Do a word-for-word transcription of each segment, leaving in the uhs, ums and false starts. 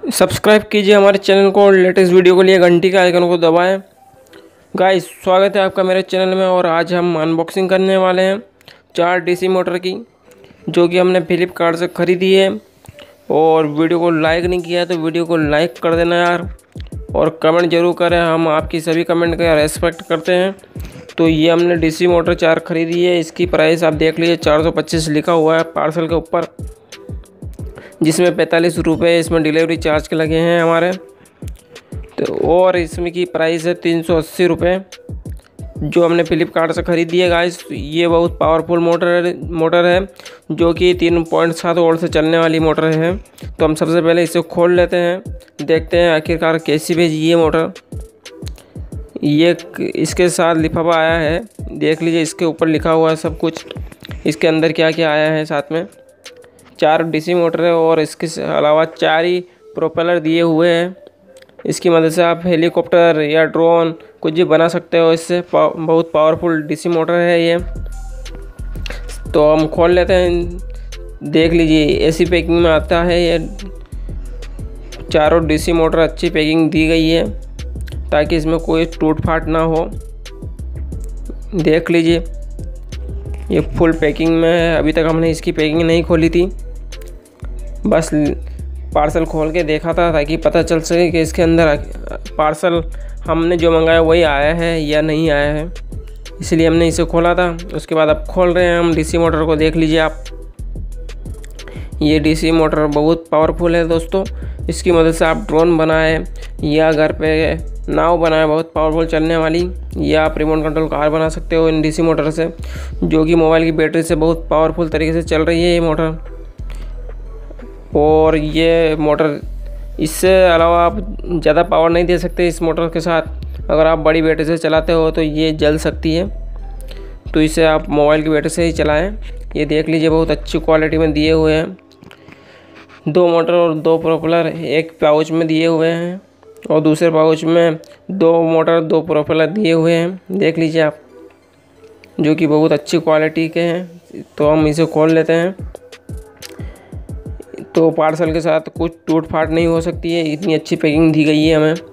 Subscribe कीजिए हमारे channel को और लेटेस्ट वीडियो के लिए घंटी के आइकन को दबाएं। गाइस, स्वागत है आपका मेरे चैनल में। और आज हम अनबॉक्सिंग करने वाले हैं चार डीसी मोटर की, जो कि हमने फ्लिपकार्ट से ख़रीदी है। और वीडियो को लाइक नहीं किया है तो वीडियो को लाइक कर देना यार, और कमेंट जरूर करें। हम आपकी सभी कमेंट का रेस्पेक्ट करते हैं। तो ये हमने डीसी मोटर चार ख़रीदी है। इसकी प्राइस आप देख लीजिए, चार सौ पच्चीस लिखा हुआ है पार्सल के ऊपर, जिसमें पैंतालीस रुपये इसमें डिलीवरी चार्ज के लगे हैं हमारे। तो और इसमें की प्राइस है तीन सौ अस्सी रुपये, जो हमने फ्लिपकार्ट से ख़रीदी है। गाइस, ये बहुत पावरफुल मोटर मोटर है, जो कि तीन पॉइंट सात वोल्ट से चलने वाली मोटर है। तो हम सबसे पहले इसे खोल लेते हैं, देखते हैं आखिरकार कैसी भेजी ये मोटर। ये इसके साथ लिफाफा आया है, देख लीजिए, इसके ऊपर लिखा हुआ है सब कुछ। इसके अंदर क्या क्या आया है साथ में, चार डीसी मोटर है और इसके अलावा चार ही प्रोपेलर दिए हुए हैं। इसकी मदद से आप हेलीकॉप्टर या ड्रोन कुछ भी बना सकते हो इससे। पाव, बहुत पावरफुल डीसी मोटर है ये। तो हम खोल लेते हैं, देख लीजिए ऐसी पैकिंग में आता है ये। चारों डीसी मोटर अच्छी पैकिंग दी गई है, ताकि इसमें कोई टूट फाट ना हो। देख लीजिए, ये फुल पैकिंग में है। अभी तक हमने इसकी पैकिंग नहीं खोली थी, बस पार्सल खोल के देखा था, ताकि पता चल सके कि इसके अंदर पार्सल हमने जो मंगाया वही आया है या नहीं आया है। इसलिए हमने इसे खोला था। उसके बाद अब खोल रहे हैं हम डीसी मोटर को। देख लीजिए आप, ये डीसी मोटर बहुत पावरफुल है दोस्तों। इसकी मदद से आप ड्रोन बनाए या घर पे नाव बनाए, बहुत पावरफुल चलने वाली, या आप रिमोट कंट्रोल कार बना सकते हो इन डीसी मोटर से, जो कि मोबाइल की बैटरी से बहुत पावरफुल तरीके से चल रही है ये मोटर। और ये मोटर, इससे अलावा आप ज़्यादा पावर नहीं दे सकते इस मोटर के साथ। अगर आप बड़ी बैटरी से चलाते हो तो ये जल सकती है, तो इसे आप मोबाइल की बैटरी से ही चलाएं। ये देख लीजिए, बहुत अच्छी क्वालिटी में दिए हुए हैं। दो मोटर और दो प्रोपेलर एक पाउच में दिए हुए हैं, और दूसरे पाउच में दो मोटर दो प्रोपेलर दिए हुए हैं। देख लीजिए आप, जो कि बहुत अच्छी क्वालिटी के हैं। तो हम इसे खोल लेते हैं। तो पार्सल के साथ कुछ टूट फाट नहीं हो सकती है, इतनी अच्छी पैकिंग दी गई है हमें।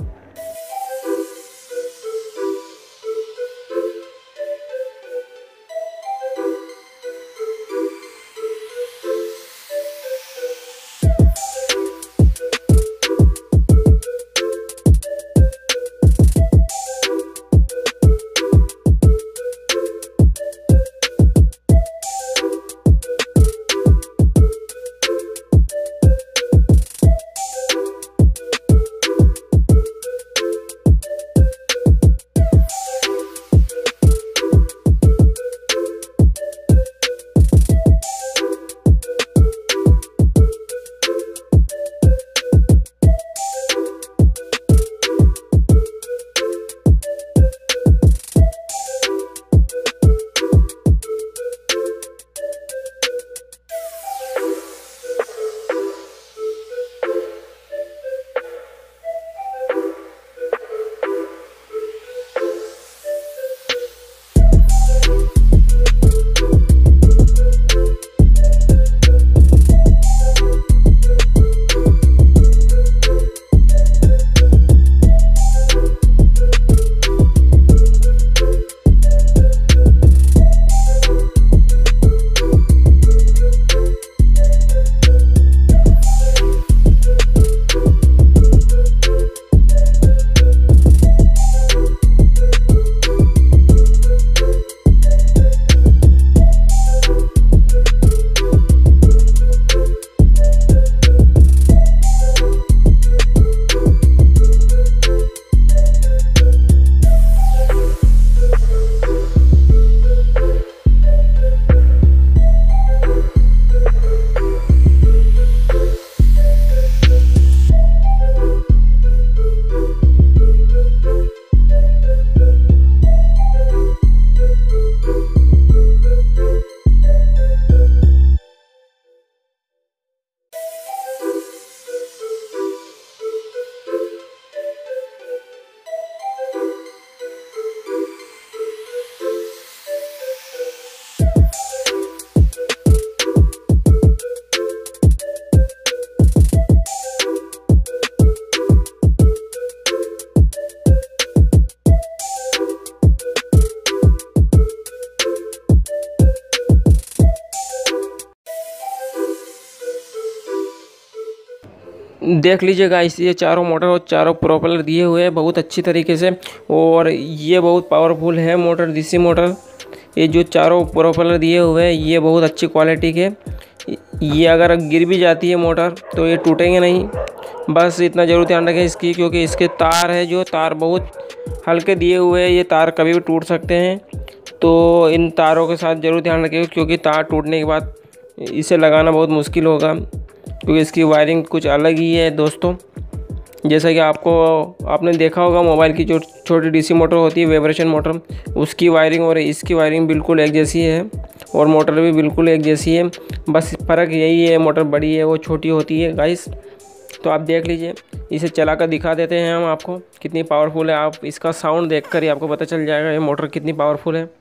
देख लीजिए गाइस, ये चारों मोटर और चारों प्रोपेलर दिए हुए हैं बहुत अच्छी तरीके से, और ये बहुत पावरफुल है मोटर, डीसी मोटर। ये जो चारों प्रोपेलर दिए हुए हैं ये बहुत अच्छी क्वालिटी के। ये अगर गिर भी जाती है मोटर तो ये टूटेंगे नहीं। बस इतना ज़रूर ध्यान रखें इसकी, क्योंकि इसके तार है जो तार बहुत हल्के दिए हुए हैं, ये तार कभी भी टूट सकते हैं। तो इन तारों के साथ ज़रूर ध्यान रखें, क्योंकि तार टूटने के बाद इसे लगाना बहुत मुश्किल होगा, क्योंकि इसकी वायरिंग कुछ अलग ही है दोस्तों। जैसा कि आपको आपने देखा होगा मोबाइल की जो छोटी डीसी मोटर होती है, वाइब्रेशन मोटर, उसकी वायरिंग और इसकी वायरिंग बिल्कुल एक जैसी है, और मोटर भी बिल्कुल एक जैसी है। बस फ़र्क यही है, मोटर बड़ी है वो छोटी होती है गाइस। तो आप देख लीजिए, इसे चला कर दिखा देते हैं हम आपको कितनी पावरफुल है। आप इसका साउंड देखकर ही आपको पता चल जाएगा ये मोटर कितनी पावरफुल है।